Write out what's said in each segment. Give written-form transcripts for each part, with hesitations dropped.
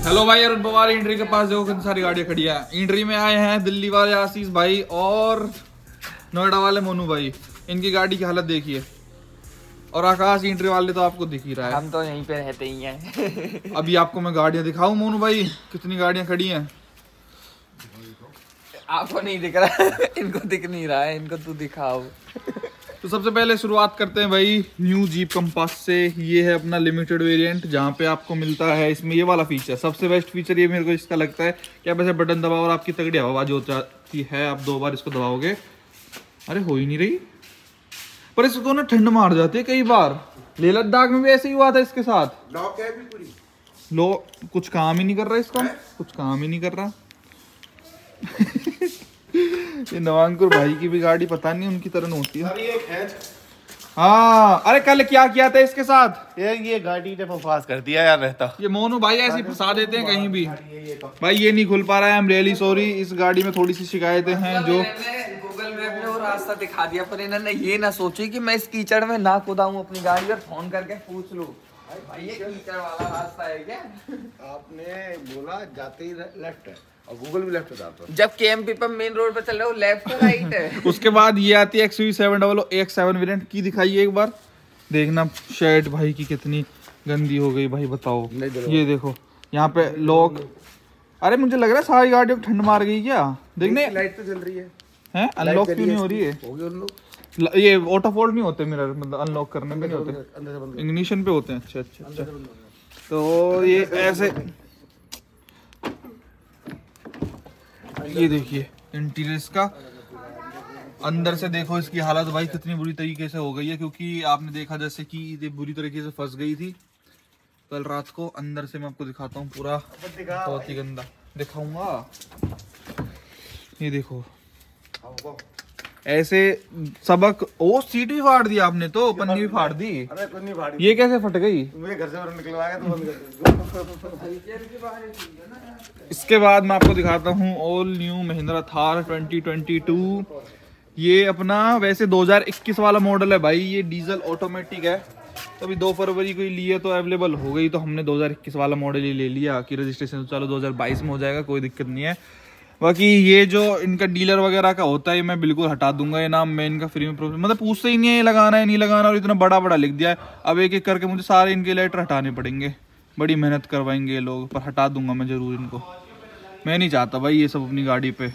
Hello भाई, Arun Pawar entry के पास देखो कितनी सारी गाड़ियां खड़ी है। इंट्री में आए हैं दिल्ली वाले आशीष भाई और नोएडा वाले मोनू भाई। इनकी गाड़ी की हालत देखिए। और आकाश इंट्री वाले तो आपको दिख ही रहा है, हम तो यहीं पे रहते ही हैं। अभी आपको मैं गाड़ियां दिखाऊं मोनू भाई, कितनी गाड़ियां खड़ी हैं। आपको नहीं दिख रहा है, इनको दिख नहीं रहा है, इनको तू दिखाओ। तो सबसे पहले शुरुआत करते हैं भाई न्यू जीप कंपास से। ये है अपना लिमिटेड वेरिएंट, जहाँ पे आपको मिलता है इसमें ये वाला फीचर। सबसे बेस्ट फीचर ये मेरे को इसका लगता है कि आप ऐसे बटन दबाओ और आपकी तगड़ी आवाज हो जाती है। आप 2 बार इसको दबाओगे, अरे हो ही नहीं रही, पर इसको ना ठंड मार जाती है कई बार। लेह लद्दाख में भी ऐसे ही हुआ था इसके साथ। लॉक है भी पूरी, लो कुछ काम ही नहीं कर रहा इसका, कुछ काम ही नहीं कर रहा। ये नवांकुर भाई की भी गाड़ी पता नहीं उनकी तरह होती है। अरे ये खैच। हाँ, अरे कल क्या किया था इसके साथ, ये गाड़ी ने बकवास कर दिया यार। रहता ये मोनू भाई ऐसे फंसा देते हैं कहीं भी। भाई ये नहीं खुल पा रहा है, आई एम रियली सॉरी। इस गाड़ी में थोड़ी सी शिकायतें हैं जो गूगल मैप ने वो रास्ता दिखा दिया, पर इन्होंने ये ना सोची कि मैं इस कीचड़ में ना कुदाऊं अपनी गाड़ी और फोन करके पूछ लूं भाई ये कीचड़ वाला रास्ता है क्या। आपने बोला जाते ही लेफ्ट है और गूगल भी लेफ्ट बताता है। जब केएमपी पर मेन रोड पे चल रहे हो लेफ्ट है राइट है। उसके बाद ये आती है XUV700 AX7 वेरिएंट की। दिखाइए एक बार, देखना शेड भाई की कितनी गंदी हो गई भाई, बताओ। ये देखो यहाँ पे लॉक, अरे मुझे लग रहा है सारी गाड़ियों को ठंड मार गई क्या। देखने लाइट तो चल रही है, हैं अनलॉक क्यों नहीं हो रही है। हो गए उन लोग। ये ऑटो फोल्ड नहीं होते मिरर, मतलब अनलॉक करने में नहीं होते, अंदर से बंद इग्निशन पे होते हैं। अच्छा अच्छा अच्छा। तो ये ऐसे, ये देखिए इंटीरियर का। अंदर से देखो इसकी हालत भाई कितनी बुरी तरीके से हो गई है, क्योंकि आपने देखा जैसे कि ये बुरी तरीके से फंस गई थी कल रात को। अंदर से मैं आपको दिखाता हूँ पूरा, बहुत ही गंदा दिखाऊंगा। ये देखो ऐसे सबक। ओ सीट भी फाड़ दी आपने, तो पन्नी भी फाड़ दी। अरे पन्नी फाड़ी, ये कैसे फट गई। मुझे घर से बाहर निकलवाया तो बंद कर दो। इसके बाद मैं आपको दिखाता हूँ ऑल न्यू महिंद्रा थार 2022। ये अपना वैसे 2021 वाला मॉडल है भाई। ये डीजल ऑटोमेटिक है, तो अभी 2 फरवरी को ही लिए तो अवेलेबल हो गई, तो हमने 2021 वाला मॉडल ही ले लिया कि रजिस्ट्रेशन चलो 2022 में हो जाएगा, कोई दिक्कत नहीं है। बाकी ये जो इनका डीलर वगैरह का होता है मैं बिल्कुल हटा दूंगा ये नाम। मैं इनका फ्री में मतलब पूछते ही नहीं है ये लगाना है नहीं लगाना, और इतना बड़ा बड़ा लिख दिया है। अब एक एक करके मुझे सारे इनके लेटर हटाने पड़ेंगे, बड़ी मेहनत करवाएंगे ये लोग, पर हटा दूंगा मैं जरूर इनको। मैं नहीं चाहता भाई ये सब अपनी गाड़ी पे,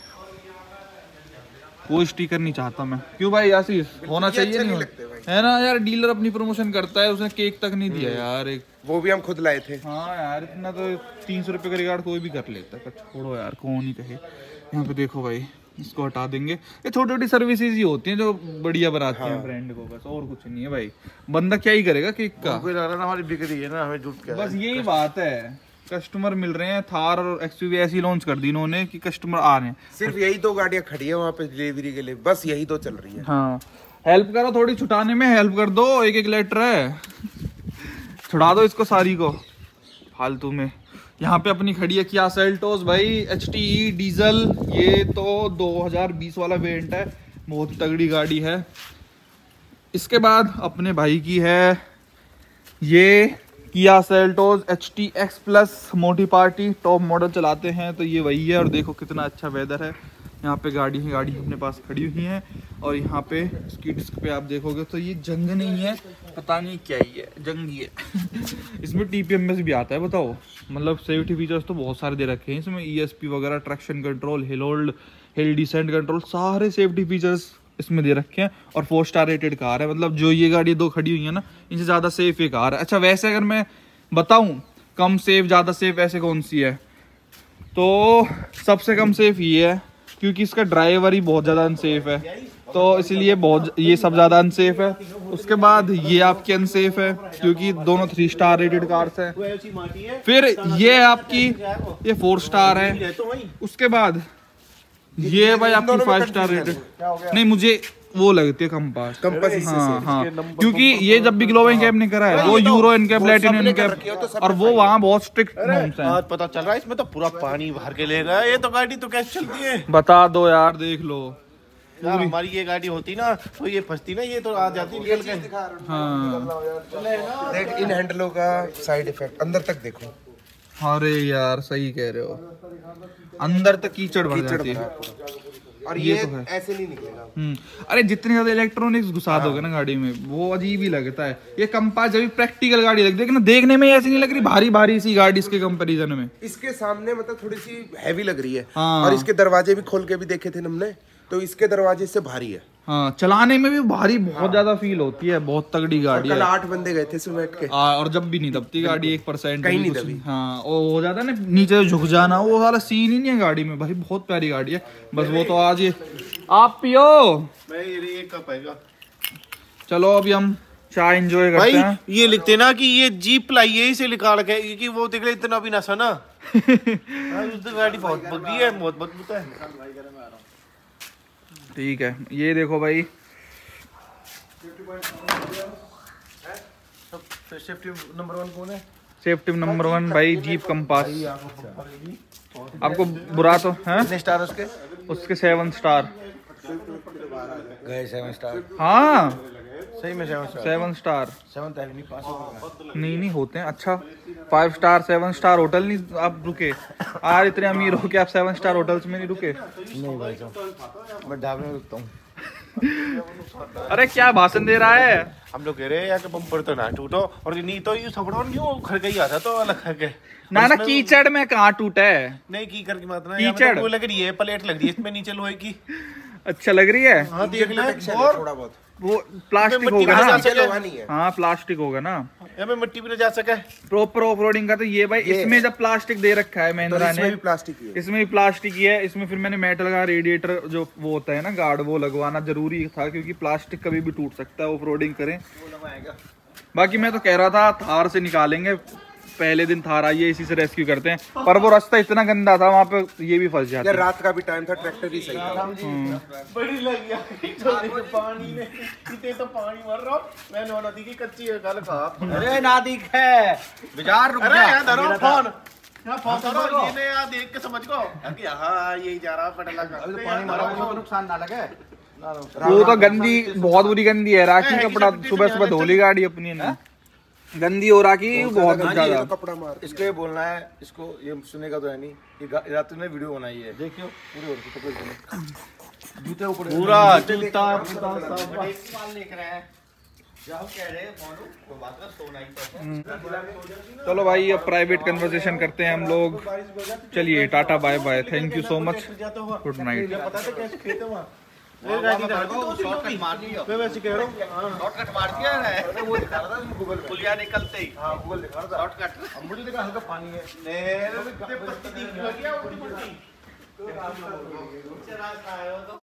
कोई स्टिकर नहीं चाहता मैं। क्यों भाई आशीष, होना चाहिए नहीं है ना यार। डीलर अपनी प्रमोशन करता है, उसने केक तक नहीं दिया यार एक, वो भी हम खुद लाए थे। हाँ यार इतना तो 300 रुपये का रिगार्ड कोई भी कर लेता है, छोड़ो यार कौन ही कहे। यहाँ पे देखो भाई, इसको हटा देंगे। ये छोटी छोटी सर्विसेज ही होती हैं जो बढ़िया बनाती हैं ब्रांड को, बस और कुछ नहीं है भाई। बंदा क्या ही करेगा केक का, हमारी बिक्री है ना, हमें झूठ क्या, बस यही बात है। कस्टमर मिल रहे हैं, थार और XUV ऐसी लॉन्च कर दी इन्होंने कि कस्टमर आ रहे हैं। सिर्फ यही 2 गाड़ियां खड़ी है वहाँ पे डिलीवरी के लिए, बस यही 2 चल रही है। हाँ हेल्प करो, थोड़ी छुटाने में हेल्प कर दो। एक एक लेटर है, छुड़ा दो इसको सारी को फालतू में। यहाँ पे अपनी खड़ी है किया सेल्टोस भाई HTE डीजल। ये तो 2020 वाला वेरिएंट है, बहुत तगड़ी गाड़ी है। इसके बाद अपने भाई की है ये किया सेल्टोस HTX प्लस मोटी पार्टी, टॉप मॉडल चलाते हैं तो ये वही है। और देखो कितना अच्छा वेदर है यहाँ पे, गाड़ी अपने पास खड़ी हुई है। और यहाँ पे इसकी डिस्क पे आप देखोगे तो ये जंग नहीं है, पता नहीं क्या ही है, जंगी है। इसमें TPMS भी आता है, बताओ। मतलब सेफ्टी फीचर्स तो बहुत सारे दे रखे हैं इसमें, ESP वगैरह, traction control, hill hold, hill descent control, सारे सेफ्टी फीचर्स इसमें दे रखे हैं। और 4 स्टार रेटेड कार है, मतलब जो ये गाड़ी 2 खड़ी हुई है ना, इनसे ज़्यादा सेफ ये कार है। अच्छा वैसे अगर मैं बताऊँ कम सेफ ज़्यादा सेफ ऐसे कौन सी है, तो सबसे कम सेफ ये है, क्योंकि इसका ड्राइवर ही बहुत ज़्यादा अनसेफ है, तो इसलिए बहुत ये सब ज़्यादा अनसेफ है। उसके बाद ये आपकी अनसेफ है, क्योंकि दोनों 3 स्टार रेटेड कार्स हैं। फिर ये आपकी ये 4 स्टार है। उसके बाद ये भाई आपकी 5 स्टार रेटेड, नहीं मुझे वो लगती है कंपास। हाँ हाँ, क्योंकि ये जब भी ग्लोबल कैप ने करा है वो यूरो इनकैप, प्लैटिनम इनकैप, और वो वहाँ बहुत स्ट्रिक्ट नॉर्म्स हैं। आज पता चल रहा है इसमें तो पूरा पानी भर के ले रहा है। ये तो गाड़ी तो कैसे चलती है, बता दो यार, देख लो यार। हमारी ये गाड़ी होती ना तो ये फंसती ना, ये तो आ जाती निकल के। हाँ देख इन हैंडलों का साइड इफेक्ट, अंदर तक देखो, अरे यार सही कह रहे हो, अंदर तक कीचड़ भर जाती है। और ये तो है। ऐसे नहीं निकलेगा। अरे जितने ज्यादा इलेक्ट्रॉनिक्स घुसा दोगे ना गाड़ी में वो अजीब ही लगता है। ये कंपास जब प्रैक्टिकल गाड़ी लगती है ना, देखने में ऐसी नहीं लग रही भारी भारी सी गाड़ी इसके कंपैरिजन में। इसके सामने मतलब थोड़ी सी हैवी लग रही है। हाँ। और इसके दरवाजे भी खोल के भी देखे थे हमने, तो इसके दरवाजे से भारी है। हाँ, चलाने में भी भारी बहुत ज्यादा फील होती है, बहुत तगड़ी गाड़ी कल है। 8 बंदे गए थे इसमें बैठ के। और जब भी नहीं दबती गाड़ी 1% कहीं नहीं कुछ दबी। हाँ, वो हो जाता है ना नीचे झुक जाना, वो वाला सीन ही नहीं है गाड़ी में भाई। बहुत प्यारी गाड़ी है। बस वो तो आज ये आप पियो, एक कप आएगा। चलो अभी हम चाय एंजॉय करते भाई हैं। ये लिखते ना कि ये जीप लाई है इसे निकाल के, क्योंकि वो देख ले इतना भी नशा ना। उस गाड़ी बहुत बग्गी है, बहुत मजबूत है। ठीक है, ये देखो भाई सेफ्टी नंबर 1 कौन है? सेफ्टी नंबर 1 भाई जीप कंपास। आपको बुरा तो है? कितने स्टार उसके? उसके 7 स्टार गए 7 स्टार। हाँ सही में 7 स्टार। 7 स्टार 7 नहीं 5 नहीं होते हैं। अच्छा 5 स्टार 7 स्टार होटल नहीं आप रुके? यार इतने अमीर हो के आप 7 स्टार होटल्स में नहीं रुके? नहीं भाई साहब, मैं ढाबे में रुकता हूँ। अरे क्या भाषण दे रहा है? हम लोग कह रहे हैं यार कि बम्पर तो ना टूटो, और नहीं तो ये सपड़ा क्यों घर का ही आता तो अलग करके ना ना कीचड़ में कहाँ टूटा है? नहीं की करके मत ना, कीचड़ वो लग रही है, प्लेट लग रही है इसमें नीचे लोहे की। अच्छा लग रही है। हाँ देख ले, और थोड़ा बहुत वो प्लास्टिक मिट्टी होगा का ना? जा लोहा नहीं है। हाँ प्लास्टिक होगा ना। यहाँ में मिट्टी भी न जा सके। प्रॉपर ऑफ रोडिंग का तो ये भाई इसमें जब प्लास्टिक दे रखा है तो महिंद्रा इसमें ने, भी प्लास्टिक ही है। इसमें भी प्लास्टिक ही है। इसमें फिर मैंने मेटल का रेडिएटर जो वो होता है ना गार्ड, वो लगवाना जरूरी था क्योंकि प्लास्टिक कभी भी टूट सकता है ऑफ रोडिंग करें। बाकी मैं तो कह रहा था थार से निकालेंगे, पहले दिन थार आई है इसी से रेस्क्यू करते हैं, पर वो रास्ता इतना गंदा था वहाँ पे ये भी फंस जाता यार है। रात का भी टाइम था, ट्रैक्टर ही सही था। बड़ी लग गया पानी में, इतने तो पानी मर रहा हूँ। मैंने वो नदी की कच्ची है कल खा। अरे ना दिख है विचार रुक अरे जा। यहाँ धरो फोन, यहाँ फोन धरो, ये ने यहाँ देख के समझ को कि हाँ यही जा रहा पटला का। पानी मारा तो नुकसान ना लगे। वो तो गंदी, बहुत बुरी गंदी है राखी कपड़ा। सुबह सुबह धो ली गाड़ी अपनी ने, गंदी हो रखी बहुत ज्यादा। कपड़ा मार इसको ये बोलना है, इसको ये सुनेगा तो है नहीं। ये रात में वीडियो बनाई है, देखियो पूरे और कपड़े जूते ऊपर पूरा जूता लिख रहे हैं जाओ कह रहे मोनू तो बात कर सोना ही। चलो भाई अब प्राइवेट कन्वर्सेशन करते हैं हम लोग। चलिए टाटा bye bye, thank you so much, good night. पता था कैसे खेते वहाँ शॉर्टकट मार दिया। मैं वैसे कह रहा हूँ शॉर्टकट मार दिया है। वो दिखा रहा था गूगल पे। पुलिया निकलते ही हाँ गूगल दिखा रहा था। शॉर्टकट। अब मुझे देखा हल्का पानी है। पत्ती दिख गया, उल्टी पुल्टी।